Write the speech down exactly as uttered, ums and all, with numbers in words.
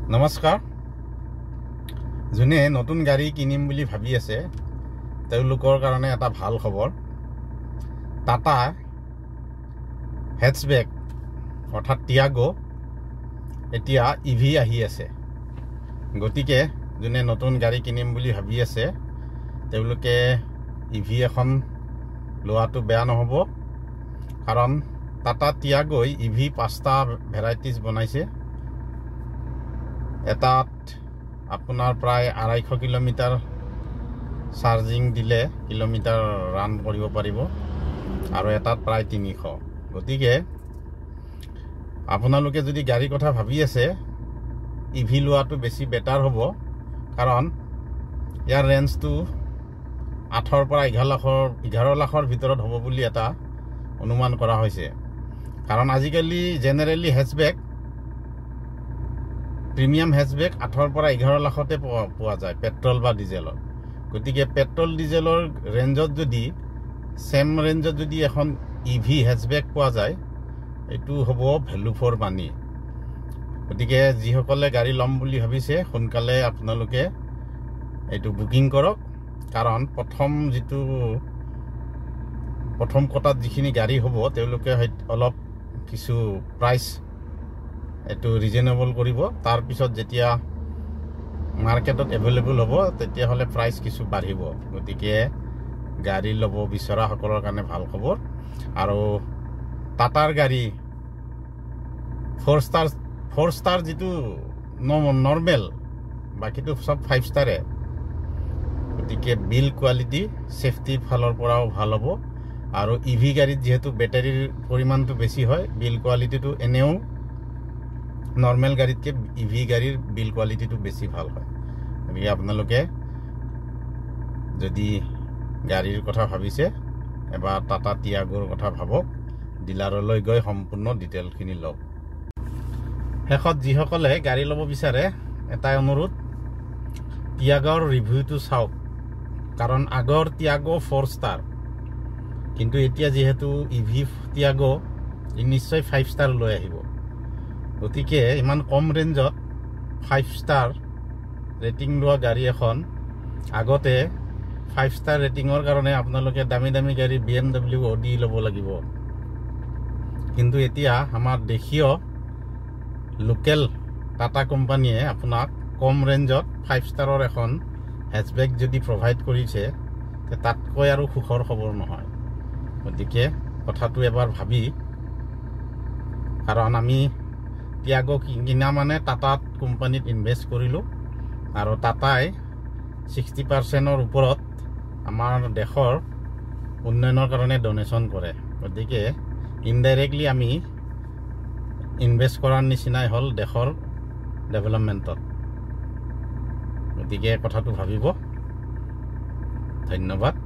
নমস্কাৰ। যোনে নতুন গাড়ী কিনিম বুলি ভাবি আছে তেওঁলোকৰ কাৰণে এটা ভাল খবৰ। টাটা হেটচবেক অৰ্থাৎ টিয়াগো এতিয়া ইভি আহি আছে। গতিকে যোনে নতুন গাড়ী কিনিম বুলি ভাবি আছে তেওঁলোকে ইভি এখন লোৱাটো বেয়া নহ'ব, কাৰণ টাটা টিয়াগোই ইভি পাঁচটা ভেৰাইটিজ বনাইছে। এটাত আপোনাৰ প্ৰায় আঢ়াইশ কিলোমিটাৰ চাৰ্জিং দিলে কিলোমিটাৰ ৰান কৰিব পাৰিব আৰু এটাত প্ৰায় তিনিশ। গতিকে আপোনালোকে যদি গাড়ীৰ কথা ভাবি আছে ইভি লোৱাটো বেছি বেটাৰ হ'ব, কাৰণ ইয়াৰ ৰেঞ্জটো আঠৰ পৰা এঘাৰ লাখৰ এঘাৰ লাখৰ ভিতৰত হ'ব বুলি এটা অনুমান কৰা হৈছে। কাৰণ আজিকালি জেনেৰেলি হেচবেক প্ৰিমিয়াম হেচবেক আঠৰ পৰা এঘাৰ লাখতে পোৱা যায় পেট্ৰল বা ডিজেলৰ। গতিকে পেট্ৰল ডিজেলৰ ৰেঞ্জত যদি চেম ৰেঞ্জত যদি এখন ইভি হেচবেক পোৱা যায় এইটো হ'ব ভেলু ফৰ মানি। গতিকে যিসকলে গাড়ী ল'ম বুলি ভাবিছে সোনকালে আপোনালোকে এইটো বুকিং কৰক, কাৰণ প্ৰথম যিটো প্ৰথম কটাত যিখিনি গাড়ী হ'ব তেওঁলোকে অলপ কিছু প্ৰাইচ এইটো ৰিজনেবল কৰিব। তাৰপিছত যেতিয়া মাৰ্কেটত এভেইলেবল হ'ব তেতিয়াহ'লে প্ৰাইচ কিছু বাঢ়িব। গতিকে গাড়ী ল'ব বিচৰাসকলৰ কাৰণে ভাল খবৰ। আৰু টাটাৰ গাড়ী ফ'ৰ ষ্টাৰ ফ'ৰ ষ্টাৰ যিটো নৰ্মেল, বাকীটো চব ফাইভ ষ্টাৰে। গতিকে বিল কোৱালিটি ছেফটিৰ ফালৰ পৰাও ভাল হ'ব। আৰু ইভি গাড়ীত যিহেতু বেটাৰীৰ পৰিমাণটো বেছি হয়, বিল কোৱালিটিটো এনেও নৰ্মেল গাড়ীতকৈ ইভি গাড়ীৰ বিল কোৱালিটিটো বেছি ভাল হয়। গতিকে আপোনালোকে যদি গাড়ীৰ কথা ভাবিছে এবাৰ টাটা টিয়াগোৰ কথা ভাবক, ডিলাৰলৈ গৈ সম্পূৰ্ণ ডিটেইলখিনি লওক। শেষত যিসকলে গাড়ী ল'ব বিচাৰে এটাই অনুৰোধ, টিয়াগোৰ ৰিভিউটো চাওক, কাৰণ আগৰ টিয়াগো ফ'ৰ ষ্টাৰ, কিন্তু এতিয়া যিহেতু ইভি টিয়াগো নিশ্চয় ফাইভ ষ্টাৰ লৈ আহিব। গতিকে ইমান কম ৰেঞ্জত ফাইভ ষ্টাৰ ৰেটিং লোৱা গাড়ী এখন, আগতে ফাইভ ষ্টাৰ ৰেটিঙৰ কাৰণে আপোনালোকে দামী দামী গাড়ী বি এম ডাব্লিউ অডি ল'ব লাগিব, কিন্তু এতিয়া আমাৰ দেশীয় লোকেল টাটা কোম্পানীয়ে আপোনাক কম ৰেঞ্জত ফাইভ ষ্টাৰৰ এখন হেচবেক যদি প্ৰভাইড কৰিছে তাতকৈ আৰু সুখৰ খবৰ নহয়। গতিকে কথাটো এবাৰ ভাবি, কাৰণ আমি টিয়াগো কিনা মানে টাটা কোম্পানীত ইনভেষ্ট কৰিলোঁ, আৰু টাটাই ছিক্সটি পাৰ্চেণ্টৰ ওপৰত আমাৰ দেশৰ উন্নয়নৰ কাৰণে ডনেশ্যন কৰে। গতিকে ইনডাইৰেক্টলি আমি ইনভেষ্ট কৰাৰ নিচিনাই হ'ল দেশৰ ডেভেলপমেণ্টত। গতিকে কথাটো ভাবিব। ধন্যবাদ।